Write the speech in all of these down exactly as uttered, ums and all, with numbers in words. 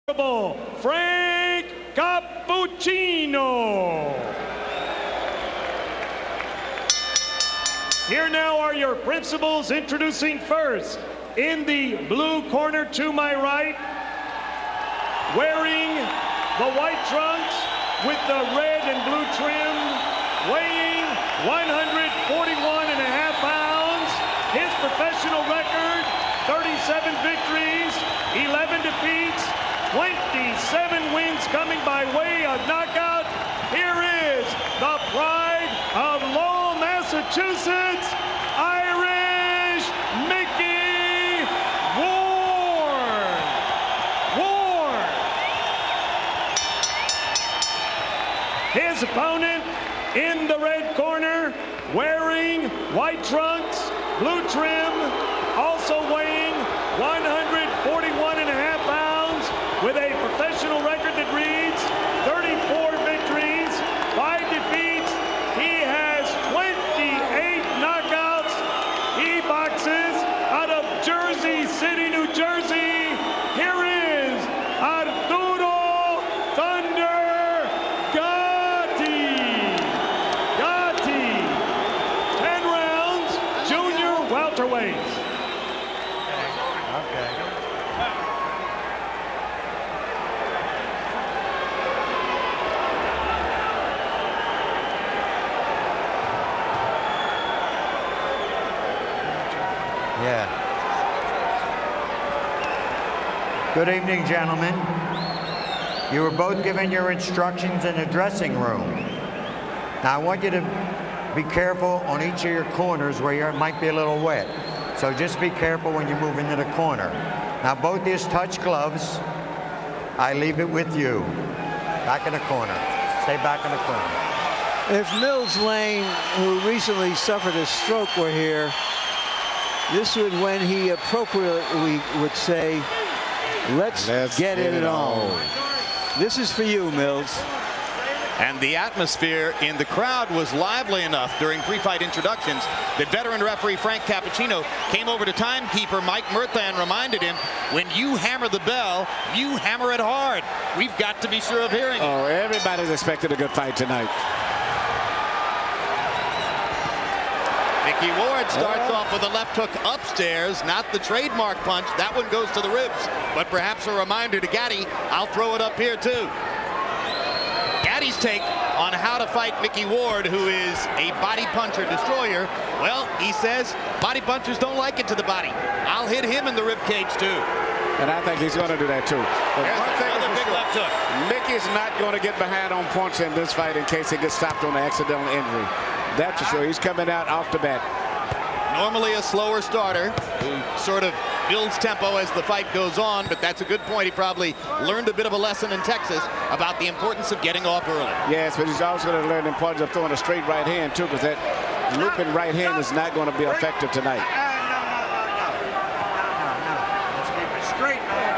Frank Cappuccino. Here now are your principals, introducing first, in the blue corner to my right, wearing the white trunks with the red and blue trim, weighing one hundred forty-one and a half pounds. His professional record, thirty-seven victories, eleven defeats, twenty-seven wins coming by way of knockout. Here is the pride of Lowell, Massachusetts, Irish Mickey Ward. Ward. His opponent in the red corner, wearing white trunks, blue trim, also weighing one hundred forty-one and a half pounds, with a professional record that reads thirty-four victories, five defeats. He has twenty-eight knockouts. He boxes out of Jersey City, New Jersey. Here is Arturo Thunder Gatti. Gatti. ten rounds, junior welterweights. Okay. Yeah. Good evening, gentlemen. You were both given your instructions in the dressing room. Now, I want you to be careful on each of your corners where you might be a little wet. So just be careful when you move into the corner. Now, both these touch gloves. I leave it with you. Back in the corner. Stay back in the corner. If Mills Lane, who recently suffered a stroke, were here, this would when he appropriately would say, let's, let's get, get it on. on. This is for you, Mills. And the atmosphere in the crowd was lively enough during pre-fight introductions that veteran referee Frank Cappuccino came over to timekeeper Mike Murtha and reminded him, when you hammer the bell, you hammer it hard. We've got to be sure of hearing it. Oh, everybody's expected a good fight tonight. Mickey Ward starts oh. off with a left hook upstairs, not the trademark punch. That one goes to the ribs, but perhaps a reminder to Gatti, I'll throw it up here too. Gatti's take on how to fight Mickey Ward, who is a body puncher destroyer. Well, he says body punchers don't like it to the body. I'll hit him in the rib cage too. And I think he's going to do that too. But There's one thing another big sure, left hook. Mickey's not going to get behind on points in this fight in case he gets stopped on an accidental injury. That's for sure. He's coming out off the bat. Normally a slower starter who sort of builds tempo as the fight goes on, but that's a good point. He probably learned a bit of a lesson in Texas about the importance of getting off early. Yes, but he's also going to learn the importance of throwing a straight right hand too, because that looping right hand is not going to be effective tonight. No, no, no, no, no, no, no. Let's keep it straight, man.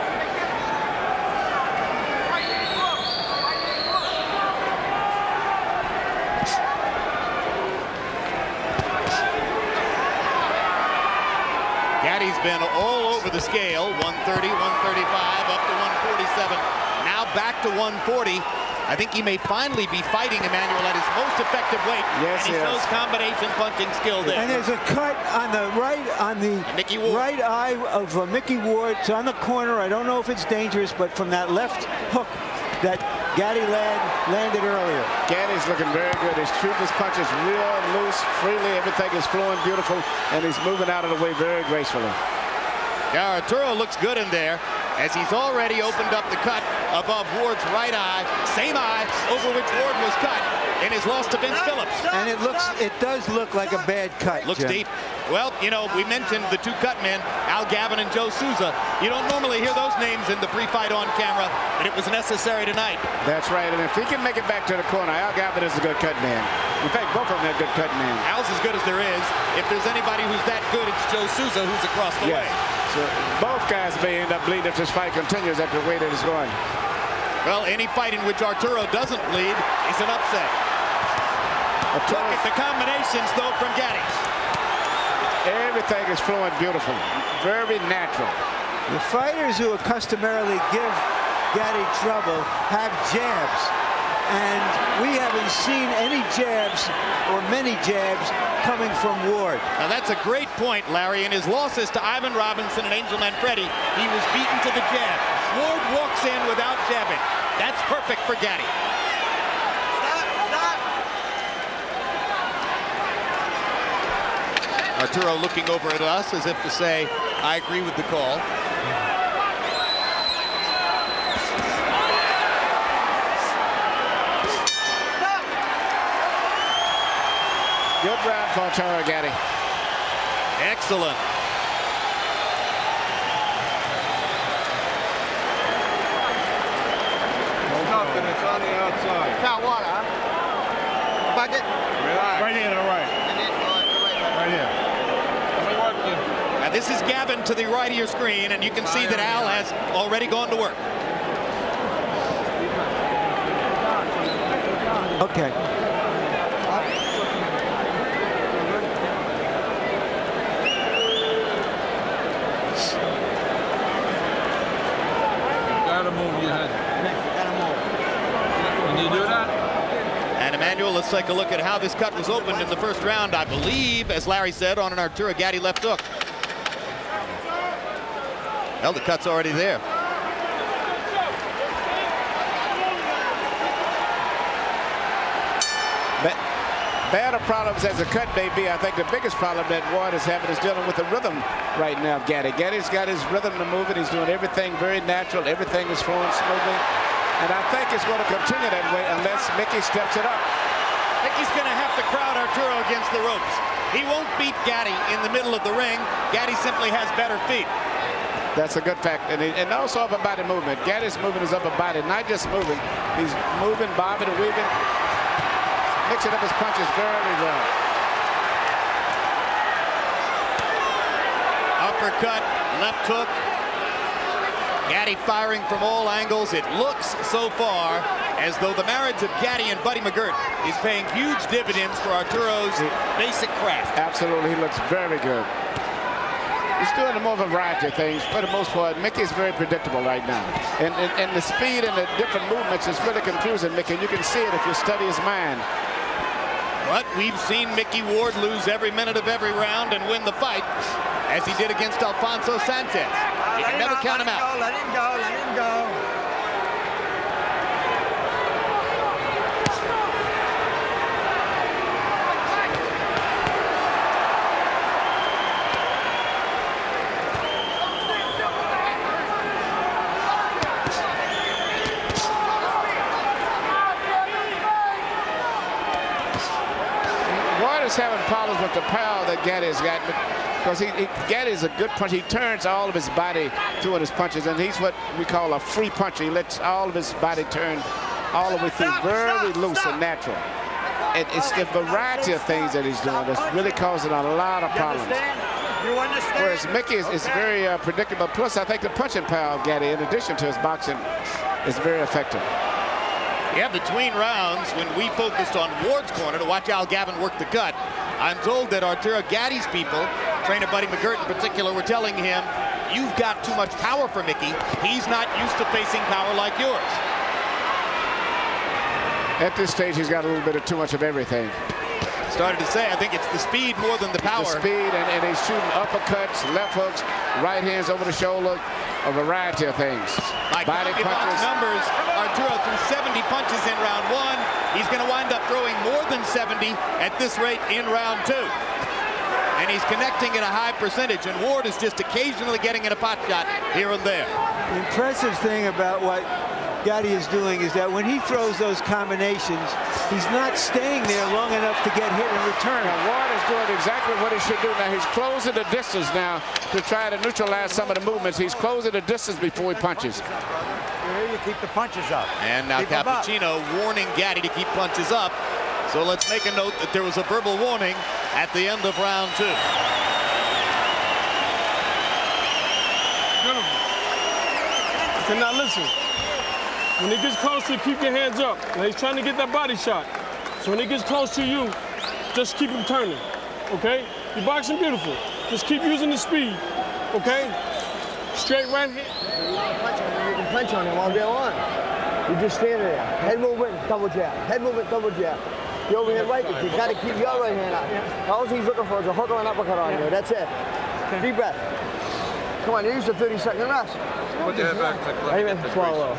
Gatti's been all over the scale, one thirty, one thirty-five, up to one forty-seven, now back to one forty. I think he may finally be fighting Emmanuel at his most effective weight. Yes, and he yes. shows combination punching skill there. And there's a cut on the right, on the Mickey Ward. right eye of uh, Mickey Ward. It's on the corner. I don't know if it's dangerous, but from that left hook that Gatti land, landed earlier. Gatti's looking very good. He's shooting his punches real loose, freely. Everything is flowing beautiful, and he's moving out of the way very gracefully. Yeah, Arturo looks good in there, as he's already opened up the cut above Ward's right eye, same eye over which Ward was cut in his loss to Vince Phillips. And it looks, it does look like a bad cut. Looks Jim. deep. Well, you know, we mentioned the two cut men, Al Gavin and Joe Souza. You don't normally hear those names in the pre-fight on camera, but it was necessary tonight. That's right, and if he can make it back to the corner, Al Gavin is a good cut man. In fact, both of them are good cut men. Al's as good as there is. If there's anybody who's that good, it's Joe Souza, who's across the yes. way. So both guys may end up bleeding if this fight continues at the way that it's going. Well, any fight in which Arturo doesn't bleed is an upset. Arturo. Look at the combinations, though, from Gatti. Everything is flowing beautiful, very natural. The fighters who customarily give Gatti trouble have jabs. And we haven't seen any jabs or many jabs coming from Ward. Now that's a great point, Larry. In his losses to Ivan Robinson and Angel Manfredi, he was beaten to the jab. Ward walks in without jabbing. That's perfect for Gatti. Arturo looking over at us as if to say, I agree with the call. Good round for Arturo Gatti. Excellent. Nothing, it's on the outside. Got water, huh? Bucket? Relax. Right here to the right. Right here. Now this is Gavin to the right of your screen, and you can see that Al has already gone to work. Okay. Gotta move your head. Gotta move. Can you do that? And Emmanuel, let's take a look at how this cut was opened in the first round. I believe, as Larry said, on an Arturo Gatti left hook. Well, the cut's already there. But bad of problems as a cut may be, I think the biggest problem that Ward is having is dealing with the rhythm right now of Gatti. Gatti's got his rhythm to move it. He's doing everything very natural. Everything is flowing smoothly. And I think it's going to continue that way unless Mickey steps it up. Mickey's going to have to crowd Arturo against the ropes. He won't beat Gatti in the middle of the ring. Gatti simply has better feet. That's a good fact. And, he, and also upper body movement. Gatti's moving his upper body, not just moving. He's moving, bobbing, and weaving. Mixing up his punches very well. Uppercut, left hook. Gatti firing from all angles. It looks so far as though the marriage of Gatti and Buddy McGirt is paying huge dividends for Arturo's basic craft. Absolutely, he looks very good. He's doing a more variety of things. For the most part, Mickey's very predictable right now. And, and, and the speed and the different movements is really confusing Mickey. And you can see it if you study his mind. But we've seen Mickey Ward lose every minute of every round and win the fight, as he did against Alfonso Sanchez. You can never count him out. Let him go, let him go. Having problems with the power that Gatti's got, because he, he Gatti's a good puncher. He turns all of his body through in his punches, and he's what we call a free puncher. He lets all of his body turn all the way through, stop, very stop, loose stop. and natural. And it's the variety of things that he's doing that's really causing a lot of problems. You understand? You understand? Whereas Mickey is, okay. is very uh, predictable. Plus, I think the punching power of Gatti, in addition to his boxing, is very effective. Yeah, between rounds, when we focused on Ward's corner to watch Al Gavin work the cut, I'm told that Arturo Gatti's people, trainer Buddy McGirt in particular, were telling him, you've got too much power for Mickey. He's not used to facing power like yours. At this stage, he's got a little bit of too much of everything. Started to say, I think it's the speed more than the power. The speed, and, and he's shooting uppercuts, left hooks, right hands over the shoulder, a variety of things. By Body punches. numbers, Arturo threw seventy punches in round one. He's going to wind up throwing more than seventy at this rate in round two. And he's connecting at a high percentage, and Ward is just occasionally getting in a pot shot here and there. The impressive thing about what Gatti is doing is that when he throws those combinations, he's not staying there long enough to get hit in return. Now, Ward is doing exactly what he should do. Now, he's closing the distance now to try to neutralize some of the movements. He's closing the distance before he punches. Here you keep the punches up. And now keep Cappuccino warning Gatti to keep punches up. So let's make a note that there was a verbal warning at the end of round two. Okay, now listen. When it gets close to you, keep your hands up. Now he's trying to get that body shot. So when it gets close to you, just keep him turning, okay? You're boxing beautiful. Just keep using the speed, okay? Straight right hand. punch on him all day long. You just stand there. Head movement, double jab. Head movement, double jab. The overhand right, you got to keep your right hand out. All he's looking for is a hook or an uppercut on you. That's it. Deep breath. Come on, use the thirty second rest. Put your head back. Let me swallow.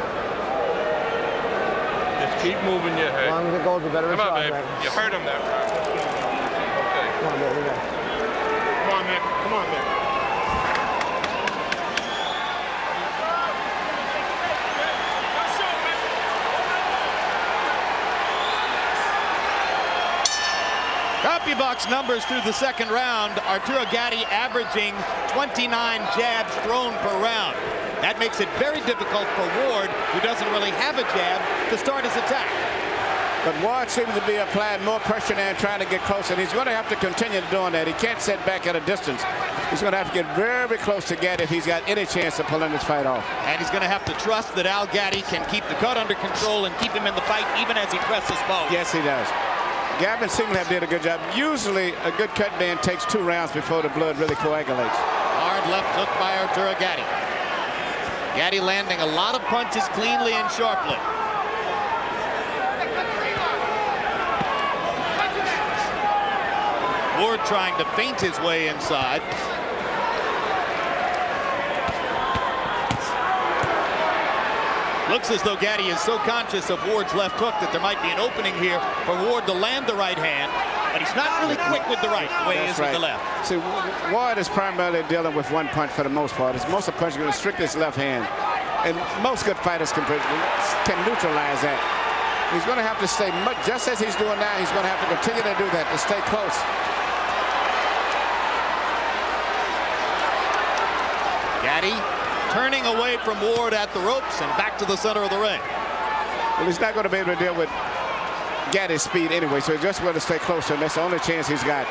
Just keep moving your head. As long as it goes, the better Come on, shot, babe. right? You heard him there. Okay. Come on, baby. Come on, Nick. Come on, Nick. But Ward seems to be applying more pressure now and trying to get closer. And he's going to have to continue doing that. He can't sit back at a distance. He's going to have to get very close to Gatti if he's got any chance of pulling this fight off. And he's going to have to trust that Al Gatti can keep the cut under control and keep him in the fight even as he presses both. Yes, he does. Gavin seemed to have did a good job. Usually, a good cut man takes two rounds before the blood really coagulates. Hard left hook by Arturo Gatti. Gatti landing a lot of punches cleanly and sharply. Ward trying to feint his way inside. Looks as though Gatti is so conscious of Ward's left hook that there might be an opening here for Ward to land the right hand, but he's not really quick with the right the way he is right. with the left. See, Ward is primarily dealing with one punch for the most part. It's most of the punches going to restrict his left hand. And most good fighters can, can neutralize that. He's going to have to stay, much, just as he's doing now, he's going to have to continue to do that, to stay close. Gatti turning away from Ward at the ropes and back to the center of the ring. Well, he's not going to be able to deal with Gatti's speed anyway, so he's just going to stay closer, and that's the only chance he's got.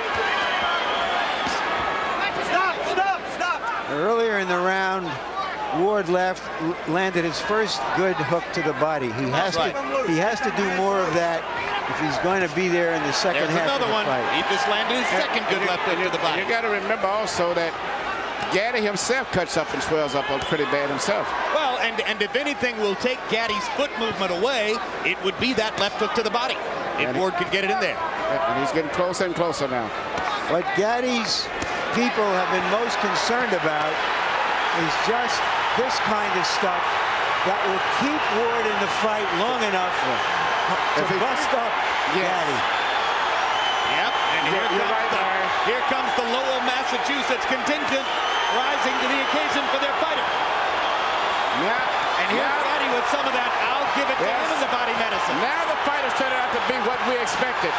Stop, stop, stop. Earlier in the round, Ward left, landed his first good hook to the body. He has right. to he has to do more of that if he's going to be there in the second There's half another of the one. fight. He just landed his second good left hook to the body. You got to remember also that Gatti himself cuts up and swells up pretty bad himself. Well, and, and if anything will take Gatti's foot movement away, it would be that left hook to the body, if and Ward could get it in there. And he's getting closer and closer now. What Gatti's people have been most concerned about is just this kind of stuff that will keep Ward in the fight long enough to If he- bust up Yeah. Gatti. Yep, and here, You're- you're comes right, the, Larry. here comes the Lowell, Massachusetts contingent rising to the occasion for their fighter. Yeah. And here's Yeah. Gatti with some of that I'll give it to Yes. him in the body medicine. Now the fight has turned out to be what we expected.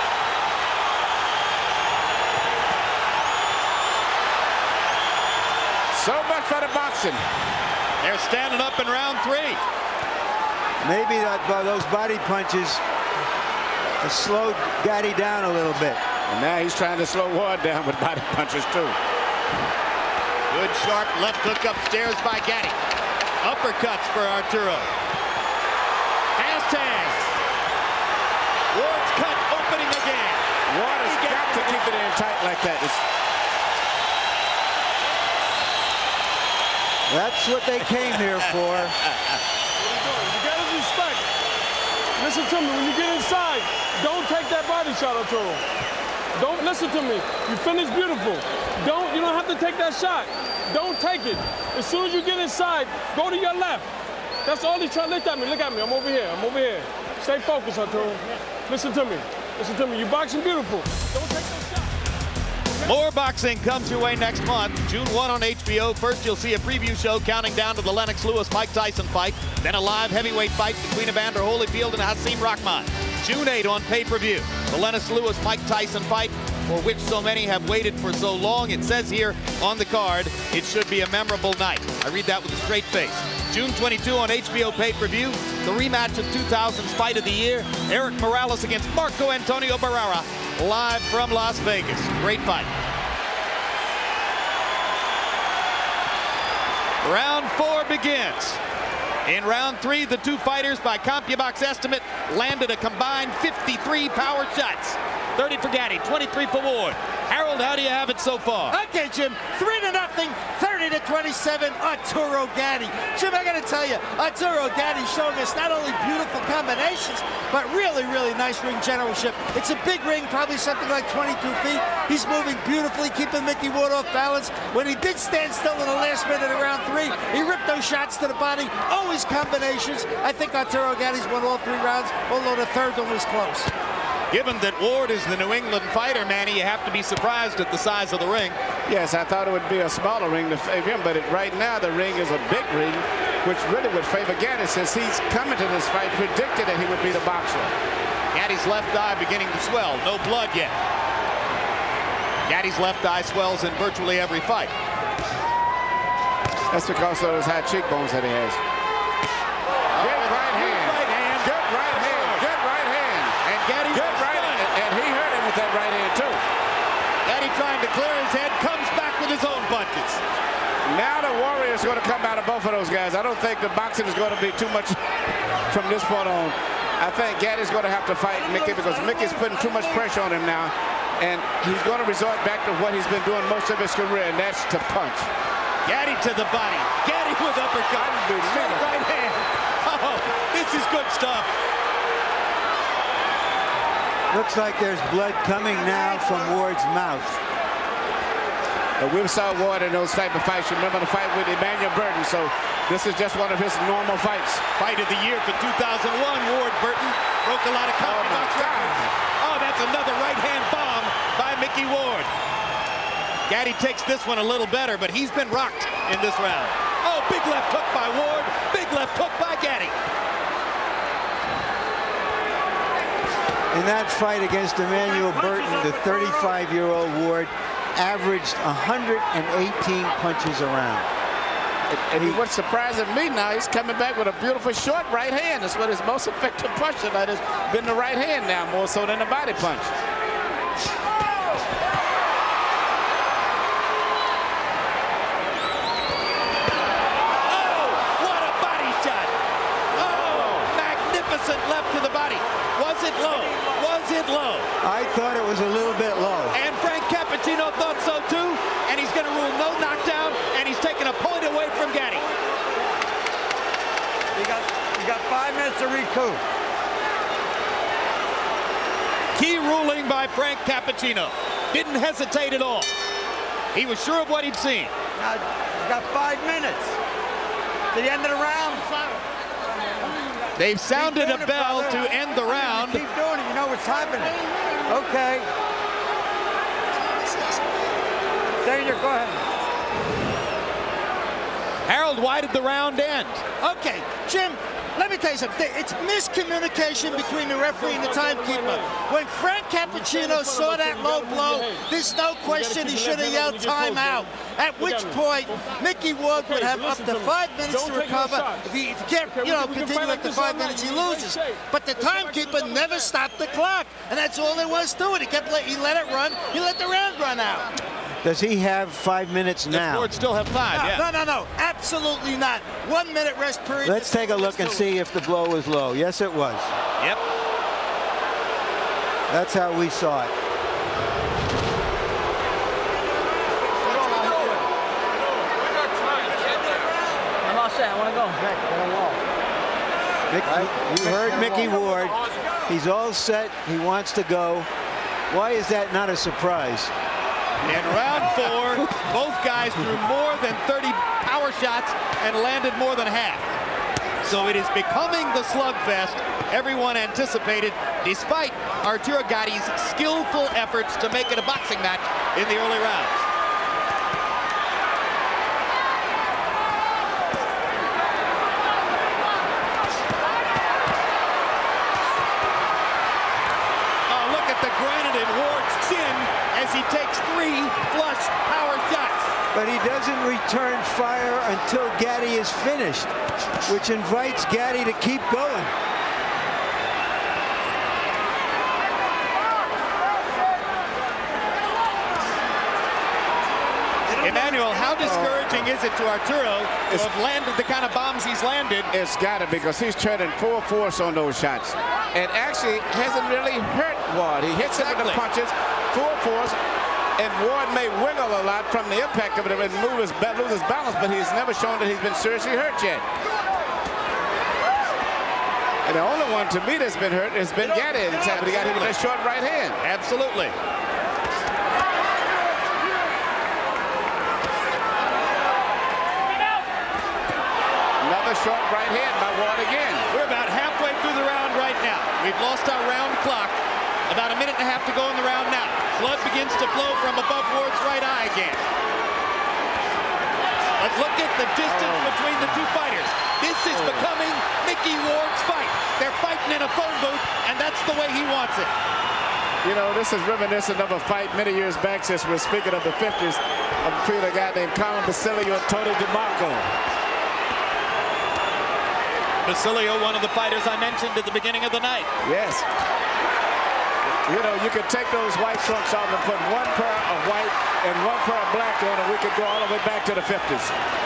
So much for the boxing. They're standing up in round three. Maybe that, uh, those body punches have slowed Gatti down a little bit. And now he's trying to slow Ward down with body punches too. Good sharp left hook upstairs by Gatti. Uppercuts for Arturo. Fast hands. Ward's cut opening again. Ward has got to keep it in tight like that. It's That's what they came here for. You got to respect. Listen to me. When you get inside, don't take that body shot, Arturo. Don't listen to me. You finished beautiful. Don't. You don't have to take that shot. Don't take it. As soon as you get inside, go to your left. That's all he's trying. Look at me. Look at me. I'm over here. I'm over here. Stay focused, Arturo. Listen to me. Listen to me. You boxing beautiful. Don't take that shot. More boxing comes your way next month. June first on H B O. First, you'll see a preview show counting down to the Lennox Lewis-Mike Tyson fight. Then a live heavyweight fight between Evander Holyfield and Hasim Rahman. June eighth on pay-per-view. The Lennox Lewis-Mike Tyson fight, for which so many have waited for so long. It says here on the card, it should be a memorable night. I read that with a straight face. June twenty-second on H B O pay-per-view, the rematch of two thousand's Fight of the Year, Eric Morales against Marco Antonio Barrera, live from Las Vegas. Great fight. Round four begins. In round three, the two fighters, by CompuBox estimate, landed a combined fifty-three power shots. thirty for Gatti, twenty-three for Ward. Harold, how do you have it so far? Okay, Jim, three to nothing, thirty. thirty to twenty-seven, Arturo Gatti. Jim, I got to tell you, Arturo Gatti showing us not only beautiful combinations, but really, really nice ring generalship. It's a big ring, probably something like twenty-two feet. He's moving beautifully, keeping Mickey Ward off balance. When he did stand still in the last minute of round three, he ripped those shots to the body. Always combinations. I think Arturo Gatti's won all three rounds, although the third one was close. Given that Ward is the New England fighter, Manny, you have to be surprised at the size of the ring. Yes, I thought it would be a smaller ring to favor him, but it, right now the ring is a big ring, which really would favor Gatti since he's coming to this fight predicted that he would be the boxer. Gatti's left eye beginning to swell. No blood yet. Gatti's left eye swells in virtually every fight. That's because of those high cheekbones that he has. Good right hand. Right hand. Good right hand. Good right hand. And Gatti Good right hand. And he hurt him with that right hand, too. Gatti trying to clear his head, comes back with his own punches. Now the Warrior's going to come out of both of those guys. I don't think the boxing is going to be too much from this point on. I think Gatti's going to have to fight Mickey because Mickey's putting too much pressure on him now. And he's going to resort back to what he's been doing most of his career, and that's to punch. Gatti to the body. Gatti with uppercut. Straight right hand. Oh, this is good stuff. Looks like there's blood coming now from Ward's mouth. But we saw Ward in those type of fights. Remember the fight with Emmanuel Burton, so this is just one of his normal fights. Fight of the year for two thousand one, Ward Burton broke a lot of confidence records. Oh, that's another right-hand bomb by Mickey Ward. Gatti takes this one a little better, but he's been rocked in this round. Oh, big left hook by Ward, big left hook by Gatti. In that fight against Emmanuel Burton, the thirty-five-year-old Ward averaged one hundred eighteen punches around. And, and what's surprising me now, he's coming back with a beautiful short right hand. That's what his most effective punch tonight has been, the right hand now, more so than the body punch. Left to the body. Was it low? Was it low? I thought it was a little bit low. And Frank Cappuccino thought so too. And he's going to rule no knockdown. And he's taking a point away from Gatti. You got, you got five minutes to recoup. Key ruling by Frank Cappuccino. Didn't hesitate at all. He was sure of what he'd seen. Now, you got five minutes to the end of the round. They've sounded a bell it, to end the round. Keep doing it. You know what's happening. Okay. Senior, go ahead. Harold, why did the round end? Okay, Jim, let me tell you something. It's miscommunication between the referee and the timekeeper. When Frank Cappuccino saw that low blow, there's no question he should have yelled timeout. At which point, Mickey Ward would have up to five minutes to recover. If he, if he can't, you know, continue after five minutes, he loses. But the timekeeper never stopped the clock, and that's all there was to it. He kept, he let it run. He let the round run out. Does he have five minutes now? Ward still have five, no, yeah. No, no, no, absolutely not. One minute rest period. Let's take a look and see if the blow was low. Yes, it was. Yep. That's how we saw it. I'm all set. I want to go. Mick, you heard Mickey Ward. He's all set. He wants to go. Why is that not a surprise? In round four, both guys threw more than thirty power shots and landed more than half. So it is becoming the slugfest everyone anticipated, despite Arturo Gatti's skillful efforts to make it a boxing match in the early rounds. Oh, look at the granite in Ward's chin as he takes three flush power shots. But he doesn't return fire until Gatti is finished, which invites Gatti to keep going. Emmanuel, how discouraging is it to Arturo to have landed the kind of bombs he's landed? It's got to, because he's turning full force on those shots. And actually hasn't really hurt Ward. He hits exactly. him with the punches, full force, And Ward may wiggle a lot from the impact of it and move his, lose his balance, but he's never shown that he's been seriously hurt yet. And the only one to me that's been hurt has been Gatti. But he got hit with that short right hand. Absolutely. Another short right hand by Ward again. We're about halfway through the round right now. We've lost our round clock. About a minute and a half to go in the round now. Blood begins to flow from above Ward's right eye again. But look at the distance oh. between the two fighters. This is oh. becoming Mickey Ward's fight. They're fighting in a phone booth, and that's the way he wants it. You know, this is reminiscent of a fight many years back, since we're speaking of the fifties, between a guy named Carmen Basilio and Tony DeMarco. Basilio, one of the fighters I mentioned at the beginning of the night. Yes. You know, you could take those white trunks off and put one pair of white and one pair of black on, and we could go all the way back to the fifties.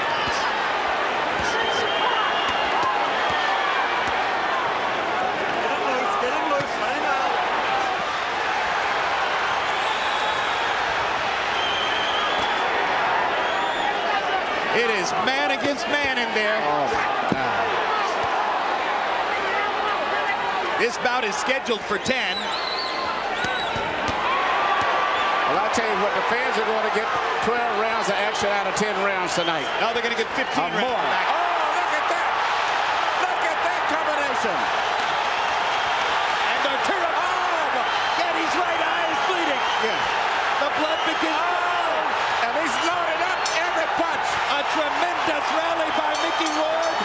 Get him loose, get him loose, let him out. It is man against man in there. Oh, my God. This bout is scheduled for ten. Well, I'll tell you what, the fans are going to get twelve rounds of action out of ten rounds tonight. Now they're going to get fifteen or rounds more. back. Oh, look at that! Look at that combination! And Arturo, oh, Gatti's right eye is bleeding. Yeah. The blood begins. Oh, and he's loaded up every punch. A tremendous rally by Mickey Ward.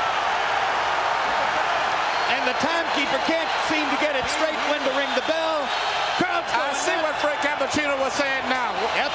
And the timekeeper can't seem to get it straight when to ring the bell. Crowd's going I see nuts. what Frank Cappuccino was saying now. Yep.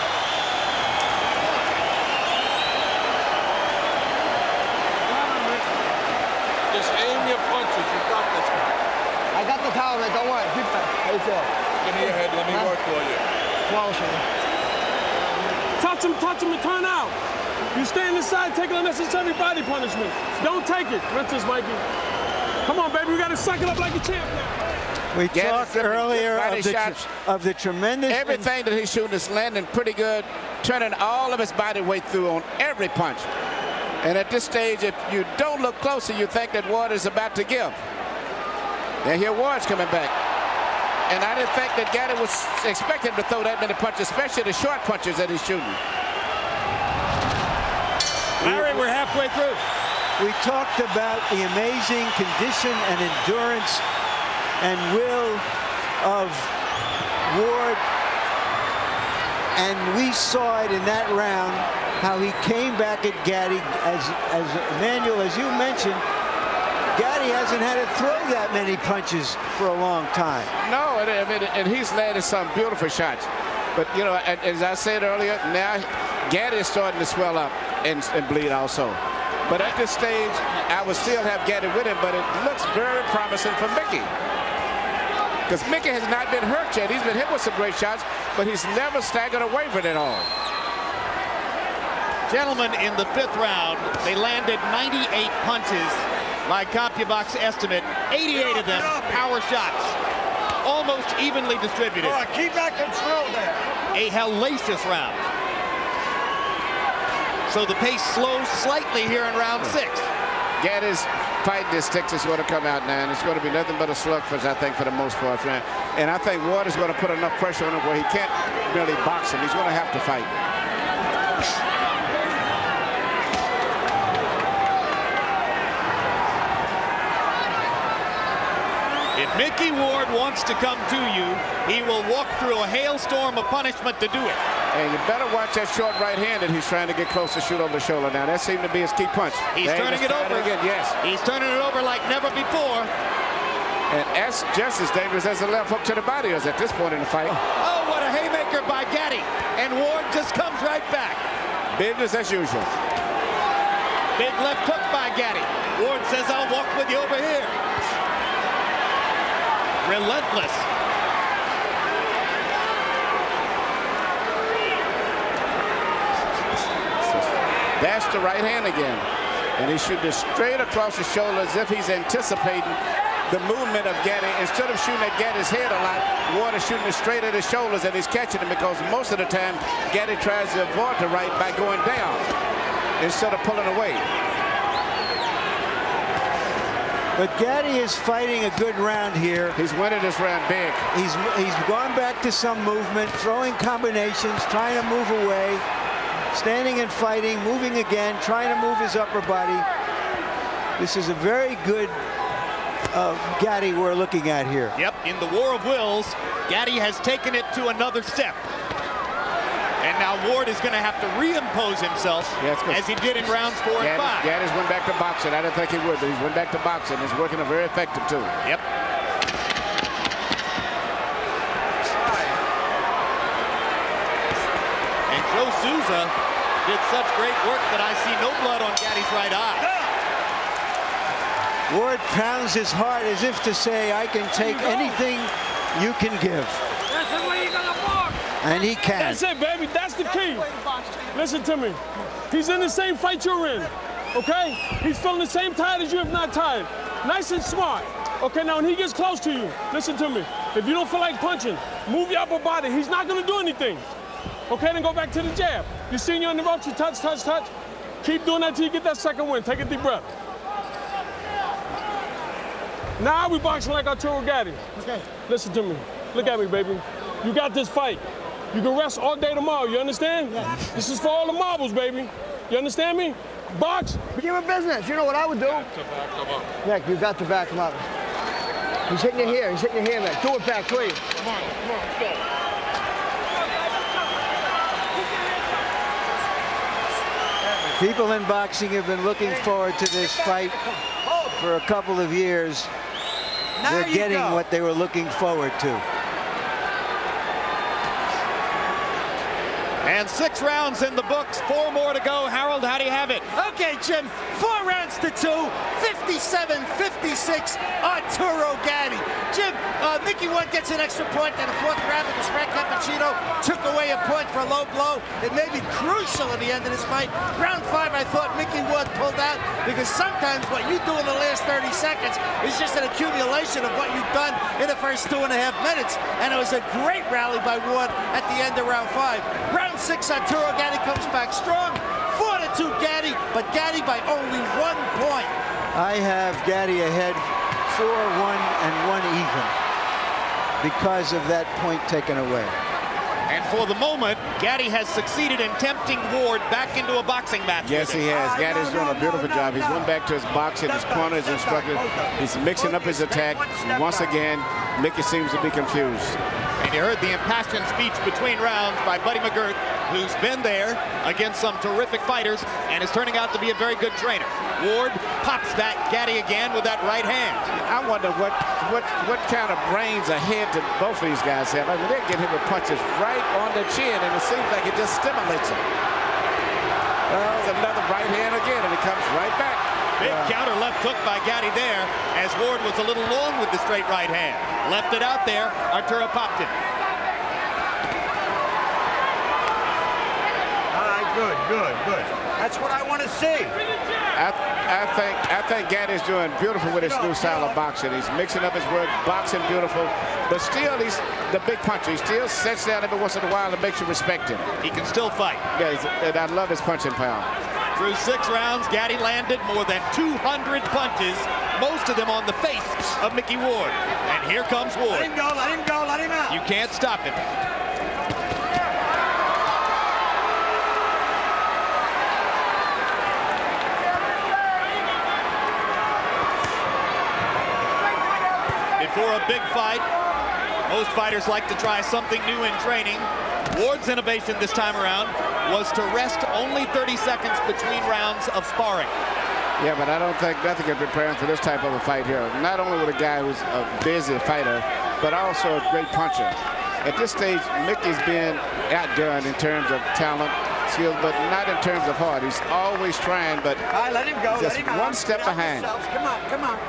Just aim your punches. You got this one. I got the towel, man. Don't worry. Keep that. How you feel? Give me your head. Let me Huh? work for you. Close, man. Touch him, touch him, and turn out. You stand inside, take unnecessary body punishment. Don't take it. Princess Mikey. Come on, baby. We got to suck it up like a champ now. We Gatti's talked getting earlier body of the, shots. tr of the tremendous... Everything that he's shooting is landing pretty good, turning all of his body weight through on every punch. And at this stage, if you don't look closer, you think that Ward is about to give. Now here Ward's coming back. And I didn't think that Gatti was expecting to throw that many punches, especially the short punches that he's shooting. Larry, we're halfway through. We talked about the amazing condition and endurance and will of Ward, and we saw it in that round, how he came back at Gatti. As, as Emmanuel, as you mentioned, Gatti hasn't had to throw that many punches for a long time. No, and, I mean, and he's landed some beautiful shots. But, you know, as I said earlier, now Gatti is starting to swell up and, and bleed also. But at this stage, I would still have Gatti with him, but it looks very promising for Mickey. Because Mickey has not been hurt yet. He's been hit with some great shots, but he's never staggered or wavered at all. Gentlemen, in the fifth round, they landed ninety-eight punches by CompuBox estimate. eighty-eight of them power shots, almost evenly distributed. All right, keep that control there. A hellacious round. So the pace slows slightly here in round six. Gatti's fighting his sticks is going to come out now, and it's going to be nothing but a slugfest, I think, for the most part. And I think Ward is going to put enough pressure on him where he can't really box him. He's going to have to fight. If Mickey Ward wants to come to you, he will walk through a hailstorm of punishment to do it. And you better watch that short right hand that he's trying to get close to shoot over the shoulder. Now, that seemed to be his key punch. He's there turning he it over. It again. Yes. He's turning it over like never before. And that's just as dangerous as the left hook to the body is at this point in the fight. Oh, what a haymaker by Gatti. And Ward just comes right back. Business as usual. Big left hook by Gatti. Ward says, I'll walk with you over here. Relentless. That's the right hand again. And he shooting it straight across the shoulder as if he's anticipating the movement of Gaddy. Instead of shooting at Gaddy's head a lot, Ward is shooting it straight at his shoulders, and he's catching him because most of the time Gaddy tries to avoid the right by going down instead of pulling away. But Gaddy is fighting a good round here. He's winning this round big. He's he's gone back to some movement, throwing combinations, trying to move away, standing and fighting, moving again, trying to move his upper body. This is a very good uh, Gaddy we're looking at here. Yep, in the war of wills, Gaddy has taken it to another step. And now Ward is going to have to reimpose himself yes, as he did in rounds four Gaddy, and five. Gaddy's went back to boxing. I didn't think he would, but he's went back to boxing. He's working very effective, too. Yep. And Joe Souza did such great work that I see no blood on Gaddy's right eye. Ward pounds his heart as if to say, I can take anything you can give. That's the way you're gonna box. And he can. That's it, baby. That's the key. Listen to me. He's in the same fight you're in, okay? He's feeling the same tired as you, if not tired. Nice and smart. Okay, now when he gets close to you, listen to me. If you don't feel like punching, move your upper body. He's not gonna do anything. Okay, then go back to the jab. You seen you on the ropes, you touch, touch, touch. Keep doing that till you get that second win. Take a deep breath. Now we boxing like Arturo Gaddy. Okay. Listen to me. Look at me, baby. You got this fight. You can rest all day tomorrow, you understand? Yes. This is for all the marbles, baby. You understand me? Box. Give him business. You know what I would do? Got to back him up. Nick, you got to back him up. He's hitting you here. He's hitting you here, Nick. Do it back, please. Come on, come on, let's go. People in boxing have been looking forward to this fight for a couple of years. They're getting what they were looking forward to. And six rounds in the books, four more to go. Harold, how do you have it? Okay, Jim, four rounds to two, fifty-seven fifty-six, Arturo Gaddy. Jim, uh, Mickey Ward gets an extra point in the fourth round because Frank Cappuccino took away a point for a low blow. It may be crucial at the end of this fight. Round five, I thought Mickey Ward pulled out because sometimes what you do in the last thirty seconds is just an accumulation of what you've done in the first two and a half minutes. And it was a great rally by Ward at the end of round five. Round six, Arturo Gaddy comes back strong. Four to two Gaddy, but Gaddy by only one point. I have Gaddy ahead four one and one even because of that point taken away. And for the moment, Gaddy has succeeded in tempting Ward back into a boxing match. Yes, he has. Gaddy's doing a beautiful job. He's went back to his boxing, his corner, his instructor. He's mixing up his attack. Once again, Mickey seems to be confused. And you heard the impassioned speech between rounds by Buddy McGirt, who's been there against some terrific fighters and is turning out to be a very good trainer. Ward pops that Gaddy again with that right hand. I wonder what what what kind of brains ahead to both of these guys have. I mean, they're getting hit with punches right on the chin, and it seems like it just stimulates them. Well, it's another right hand again, and it comes right back. Big uh, counter left hook by Gaddy there, as Ward was a little long with the straight right hand. Left it out there, Arturo popped it. All right, good, good, good. That's what I want to see. I, I think I think Gaddy's doing beautiful with his new style of boxing. He's mixing up his work, boxing beautiful, but still he's the big puncher. He still sits down every once in a while and makes you respect him. He can still fight. Yeah, and I love his punching power. Through six rounds, Gaddy landed more than two hundred punches, most of them on the face of Mickey Ward. And here comes Ward. Let him go, let him go, let him out. You can't stop him. Before a big fight, most fighters like to try something new in training. Ward's innovation this time around was to rest only thirty seconds between rounds of sparring. Yeah, but I don't think nothing can prepare him for this type of a fight here. Not only with a guy who's a busy fighter, but also a great puncher. At this stage, Mickey's been outdone in terms of talent, skills, but not in terms of heart. He's always trying, but All right, let him go, just let him one out. step Get out behind. yourselves. Come on, come on.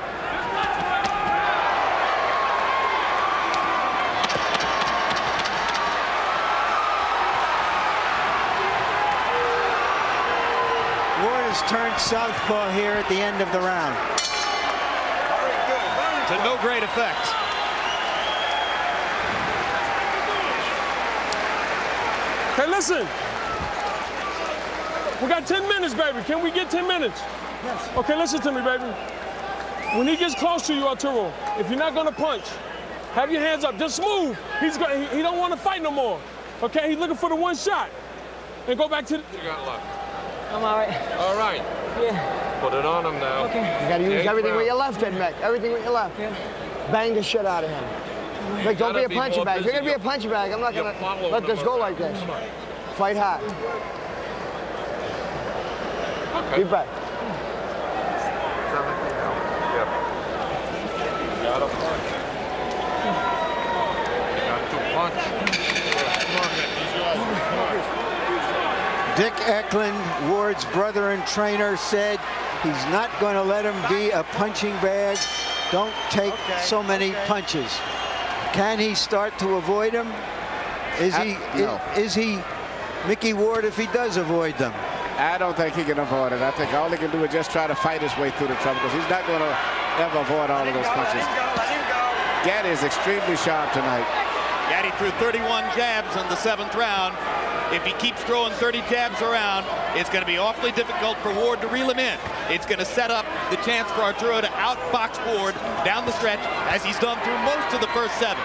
Ward has turned southpaw here at the end of the round. Very good, very to no great effect. Hey, listen. We got ten minutes, baby. Can we get ten minutes? Yes. Okay, listen to me, baby. When he gets close to you, Arturo, if you're not gonna punch, have your hands up. Just move. He's go he, he don't want to fight no more. Okay, he's looking for the one shot. And go back to the... You got luck. I'm all right. All right. Yeah. Put it on him now. Okay. You gotta use Eight everything round. with your left, Ed Mac. Everything with your left. Yeah. Bang the shit out of him. Like, don't be a be punching more bag. If you're gonna be a busy. punching bag, I'm not You're gonna following let this him go around. like this. Fight hard. Okay. Deep breath. Yep. Got a punch. Got to punch. Dick Eklund, Ward's brother and trainer, said he's not going to let him be a punching bag. Don't take Okay, so many okay. punches. Can he start to avoid them? Is he, I- no. is, is he Mickey Ward if he does avoid them? I don't think he can avoid it. I think all he can do is just try to fight his way through the trouble because he's not going to ever avoid all of those punches. Gaddy is extremely sharp tonight. Gaddy threw thirty-one jabs in the seventh round. If he keeps throwing thirty jabs around, it's going to be awfully difficult for Ward to reel him in. It's going to set up the chance for Arturo to outbox Ward down the stretch, as he's done through most of the first seven.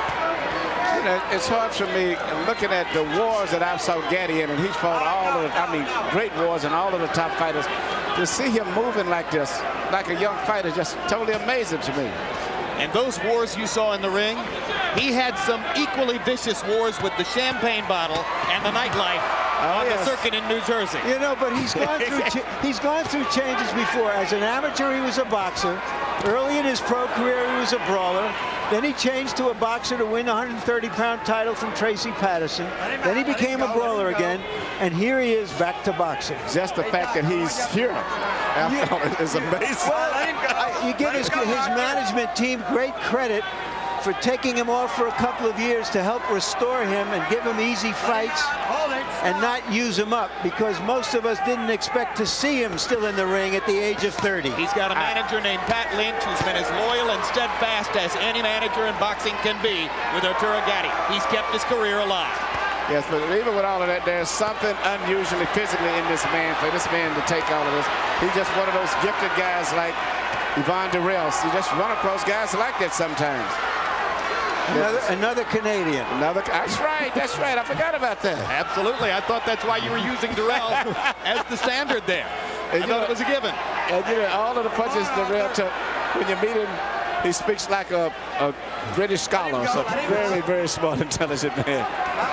You know, it's hard for me looking at the wars that I saw Gaddy in, and he's fought all of the, I mean, great wars and all of the top fighters. To see him moving like this, like a young fighter, just totally amazing to me. And those wars you saw in the ring, he had some equally vicious wars with the champagne bottle and the nightlife Oh, on yes. the circuit in New Jersey. You know, but he's gone through ch he's gone through changes before. As an amateur, he was a boxer. Early in his pro career, he was a brawler. Then he changed to a boxer to win a one hundred thirty pound title from Tracy Patterson. Then he became a brawler again, and here he is back to boxing. Just the fact that he's here after all is amazing. Well, I, you give his, his management team great credit for taking him off for a couple of years to help restore him and give him easy fights and not use him up, because most of us didn't expect to see him still in the ring at the age of thirty. He's got a manager named Pat Lynch who's been as loyal and steadfast as any manager in boxing can be with Arturo Gaddy. He's kept his career alive. Yes, but even with all of that, there's something unusually physically in this man, for this man to take all of this. He's just one of those gifted guys like Yvonne Durrell. You just run across guys like that sometimes. Another, another Canadian. Another, that's right, that's right. I forgot about that. Absolutely. I thought that's why you were using Durrell as the standard there. And I you thought know, it was a given. And you know, all of the punches Durrell took, when you meet him, he speaks like a, a British scholar. So very, very smart, intelligent man.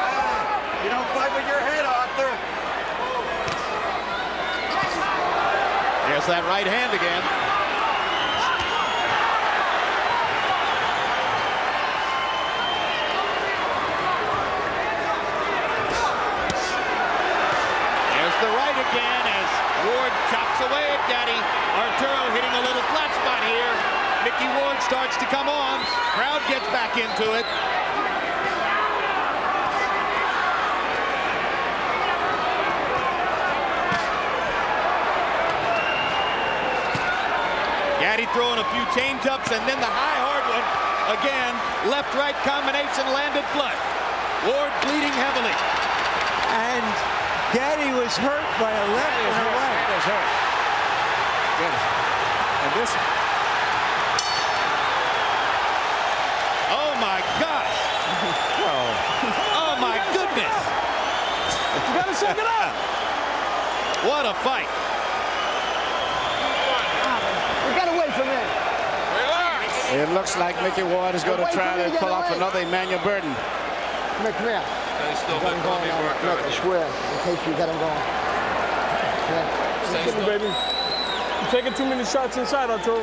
You don't fight with your head, Arthur. There's that right hand again. There's the right again as Ward chops away at Gaddy. Arturo hitting a little flat spot here. Mickey Ward starts to come on. Crowd gets back into it. Gaddy throwing a few change-ups, and then the high hard one. Again, left-right combination landed flush. Ward bleeding heavily. And Gaddy was hurt by a left and a right. That is hurt. Yes. And this. Oh my gosh. Oh my goodness. You gotta shake it up. What a fight. We gotta wait for that. Relax. It looks like Mickey Ward is going to Wait try for me to to get pull off away. another Emmanuel Burton. Come here, come here. They still Got got him Kobe going on. working. Look, I swear, in case you got him going. Yeah. Stay Listen, still. baby. You're taking too many shots inside, Arturo.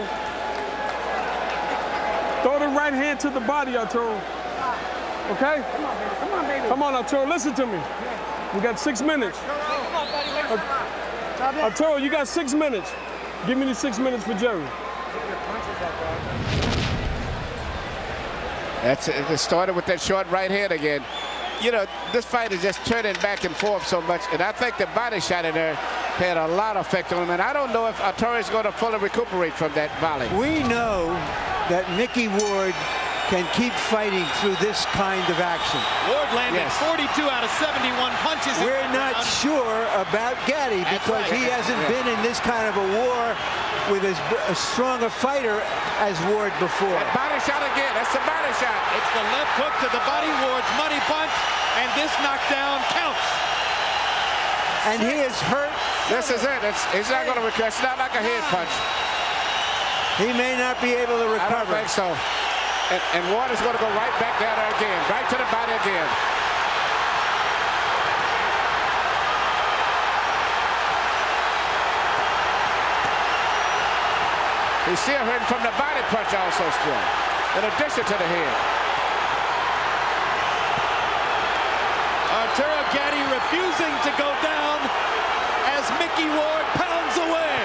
Throw the right hand to the body, Arturo. Okay? Come on, baby. Come on, baby. Come on, Arturo. Listen to me. We got six minutes. Come on, buddy. Wait for Arturo, you got six minutes. Give me the six minutes for Jerry. That's it. It started with that short right hand again. You know, this fight is just turning back and forth so much, and I think the body shot in there had a lot of effect on him, and I don't know if Arturo is going to fully recuperate from that volley. We know that Mickey Ward can keep fighting through this kind of action. Ward landed Yes. forty-two out of seventy-one punches. We're not sure about Gatti because right. he hasn't Yeah. been in this kind of a war with as, as strong a fighter as Ward before. That body shot again. That's the body shot. It's the left hook to the body, Ward's money punch, and this knockdown counts. And he is hurt. This is it. It's, he's not going to recover. It's not like a head punch. He may not be able to recover. I don't think so. And, and Ward is going to go right back down there again. Right to the body again. He's still hurting from the body punch also still, in addition to the head. Arturo Gatti refusing to go down as Mickey Ward pounds away.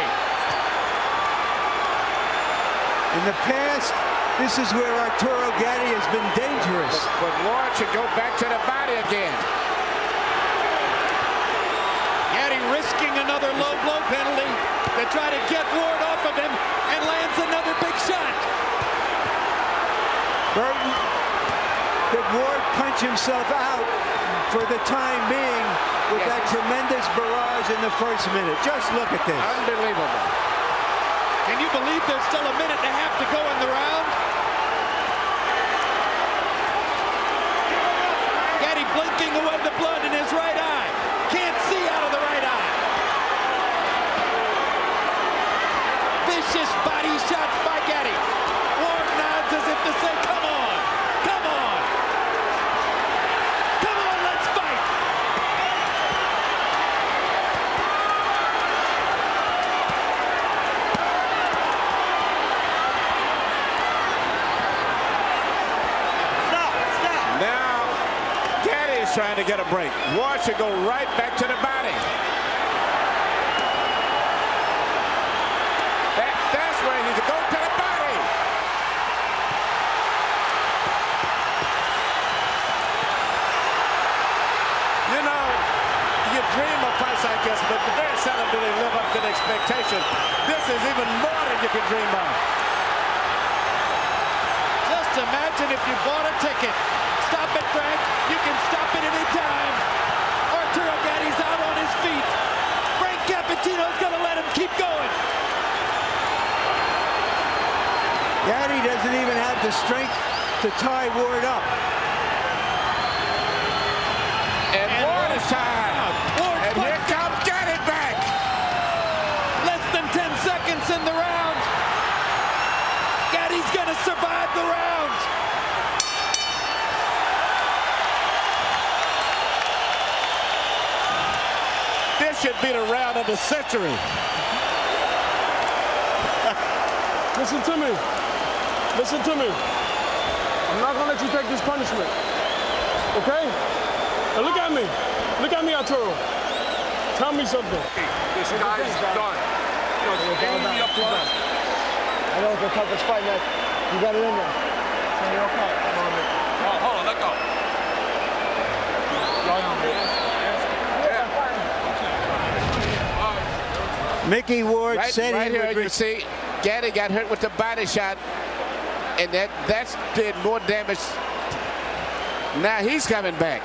In the past, this is where Arturo Gatti has been dangerous. But, but Ward should go back to the body again. Gatti risking another low blow penalty to try to get Ward off of him and lands another big shot. Burton, did Ward punch himself out for the time being with Yes. that tremendous barrage in the first minute? Just look at this. Unbelievable. Can you believe there's still a minute and a half to go in the round? Gatti blinking away the blood in his right eye. Can't see out of the right eye. Vicious body shots by Gatti. Ward nods as if to say, come on, come on. Come on, let's fight. Now, Gatti is trying to get a break. Ward should go right back to the body. That, that's where he needs to go to the body. You know, you dream of fights like this, but very seldom do they live up to the expectation. This is even more than you could dream of. Just imagine if you bought a ticket. Stop it, Frank. You can stop it any time. Arturo Gatti's out on his feet. Frank Cappuccino's going to let him keep going. Gatti doesn't even have the strength to tie Ward up. And, and Ward is tied. Ward's And here comes Gatti back. Less than ten seconds in the round. Gatti's going to survive the round. This should be the round of the century. Listen to me. Listen to me. I'm not gonna let you take this punishment. Okay? Now look at me. Look at me, Arturo. Tell me something. This guy's done. Just aim me up front. I know it's the toughest fight, man. You got it in there. Oh, hold on, let go. Mickey Ward Right, said right he here, would you re- see, Gatti got hurt with the body shot, and that that's did more damage. Now he's coming back.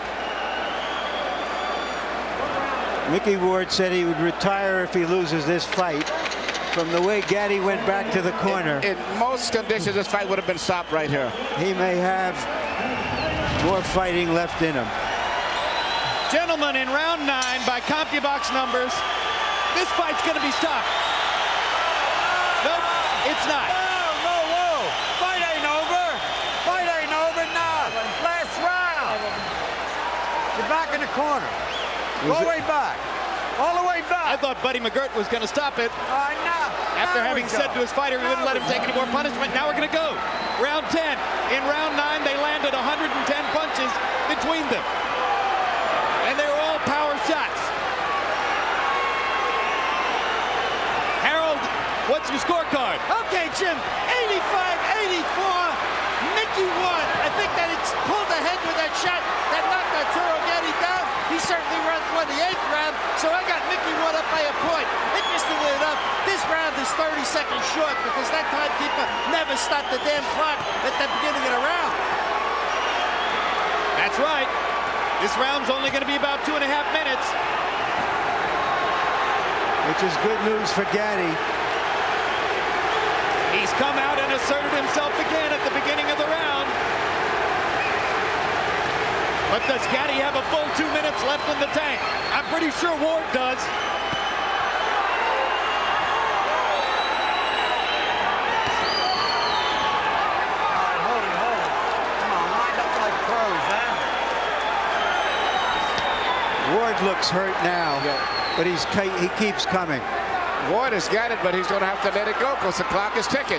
Mickey Ward said he would retire if he loses this fight. From the way Gatti went back to the corner, In, in most conditions, this fight would have been stopped right here. he may have more fighting left in him. Gentlemen, in round nine, by CompuBox numbers, this fight's going to be stopped. Nope, it's not. Whoa, whoa, whoa. Fight ain't over. Fight ain't over now. Last round. You're back in the corner. Go way back. All the way back. I thought Buddy McGirt was going to stop it. I know. After Now having we go. said to his fighter he wouldn't let him take any more punishment, now we're going to go. Round ten. In round nine, they landed one hundred ten punches between them. And they were all power shots. Harold, what's your scorecard? Okay, Jim, eighty-five eighty-four. Mickey won. I think that it's pulled ahead with that shot that knocked Arturo Gatti down. He certainly won the eighth round, so I got Mickey won up by a point. Interestingly enough, enough. This round is thirty seconds short because that timekeeper never stopped the damn clock at the beginning of the round. That's right. This round's only going to be about two and a half minutes. Which is good news for Gatti. He's come out and asserted himself again at the beginning of the round. But does Gatti have a full two minutes left in the tank? I'm pretty sure Ward does. Ward looks hurt now, yeah. but he's he keeps coming. Ward has got it, but he's going to have to let it go because the clock is ticking.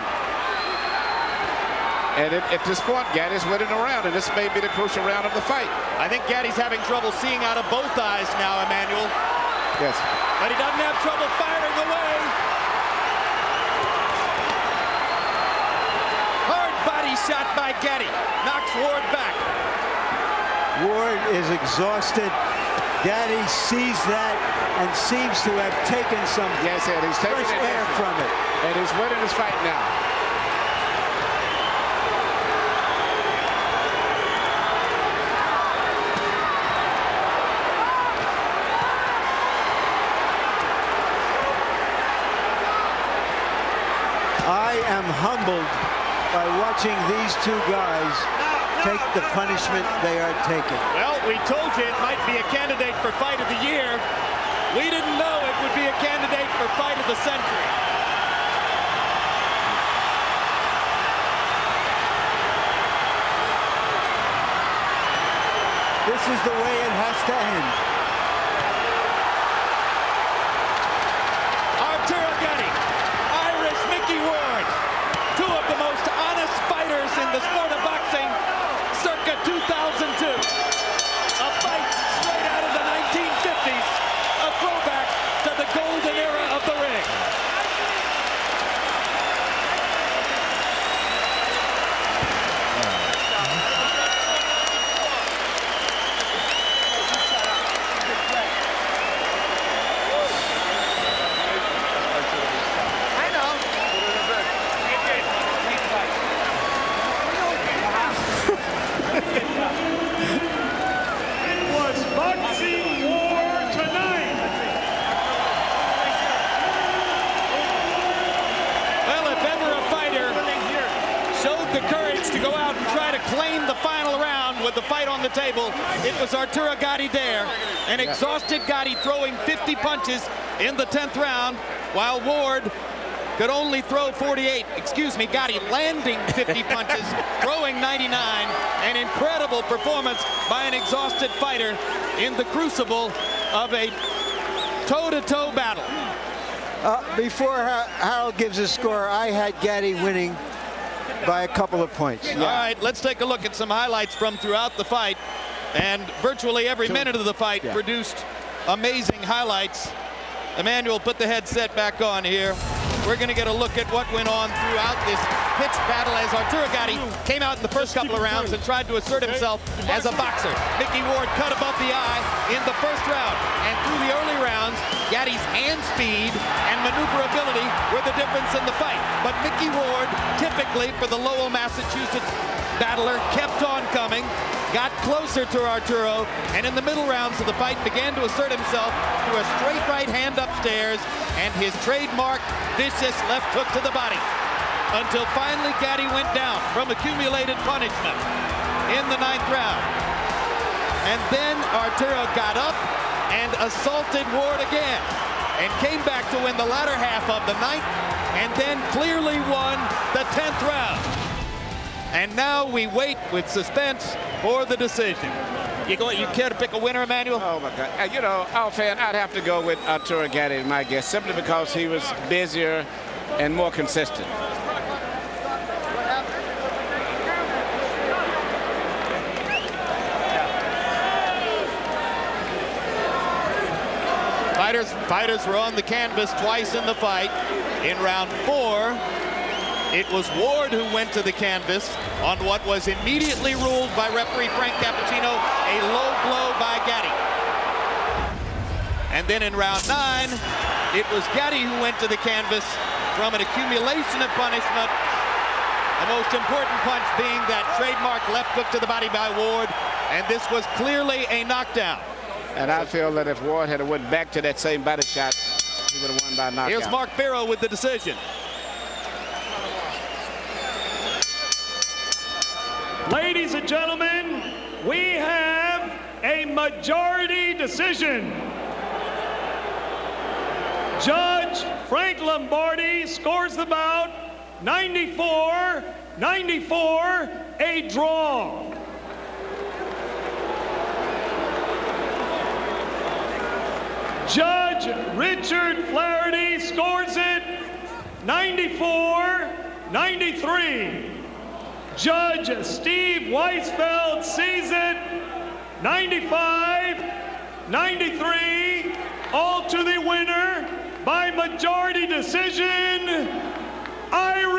And at, at this point, Gatti's winning a round, and this may be the crucial round of the fight. I think Gatti's having trouble seeing out of both eyes now, Emmanuel. Yes. But he doesn't have trouble firing away. Hard body shot by Gatti. Knocks Ward back. Ward is exhausted. Gatti sees that and seems to have taken some yes, and he's taking fresh air from it. And he's winning his fight now. I am humbled by watching these two guys take the punishment they are taking. Well, we told you it might be a candidate for fight of the year. We didn't know it would be a candidate for fight of the century. This is the way it has to end. Arturo Gatti, Irish Mickey Ward, two of the most honest fighters in the sport of boxing, circa two thousand two. A fight straight out of the nineteen fifties, a throwback to the golden era of the ring. With the fight on the table, it was Arturo Gatti there, an exhausted Gatti throwing fifty punches in the tenth round, while Ward could only throw forty-eight. Excuse me, Gatti landing fifty punches, throwing ninety-nine. An incredible performance by an exhausted fighter in the crucible of a toe-to-toe battle. Uh, before Harold gives a score, I had Gatti winning by a couple of points. Yeah. All right, let's take a look at some highlights from throughout the fight. And virtually every minute of the fight yeah. produced amazing highlights. Emmanuel, put the headset back on here. We're going to get a look at what went on throughout this pitched battle as Arturo Gatti came out in the first couple of rounds and tried to assert himself as a boxer. Mickey Ward cut above the eye in the first round. And through the early rounds, Gatti's hand speed and maneuverability were the difference in the fight. But Mickey Ward, typically for the Lowell, Massachusetts battler, kept on coming, got closer to Arturo, and in the middle rounds of the fight began to assert himself through a straight right hand upstairs and his trademark vicious left hook to the body, until finally Gatti went down from accumulated punishment in the ninth round. And then Arturo got up and assaulted Ward again and came back to win the latter half of the ninth, and then clearly won the tenth round. And now we wait with suspense for the decision. You go, you care to pick a winner, Emmanuel? Oh my God! Uh, you know, offhand, I'd have to go with Arturo Gatti, my guess, simply because he was busier and more consistent. Fighters, fighters were on the canvas twice in the fight. In round four, it was Ward who went to the canvas on what was immediately ruled by referee Frank Cappuccino a low blow by Gatti. And then in round nine, It was Getty who went to the canvas from an accumulation of punishment. The most important punch being that trademark left hook to the body by Ward, and this was clearly a knockdown. And I feel that if Ward had went back to that same body shot, he would have won by knockout. Here's Mark Barrow with the decision. Ladies and gentlemen, we have a majority decision. Judge Frank Lombardi scores the bout ninety-four ninety-four, a draw. Judge Richard Flaherty scores it ninety-four ninety-three. Judge Steve Weisfeld sees it ninety-five ninety-three. All to the winner by majority decision, Irish